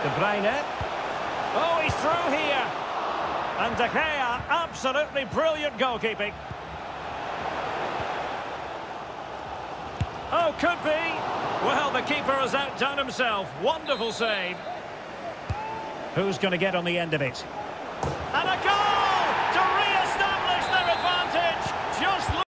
De Bruyne. Oh, he's through here. And De Gea, absolutely brilliant goalkeeping. Oh, could be. Well, the keeper has outdone himself. Wonderful save. Who's going to get on the end of it? And a goal!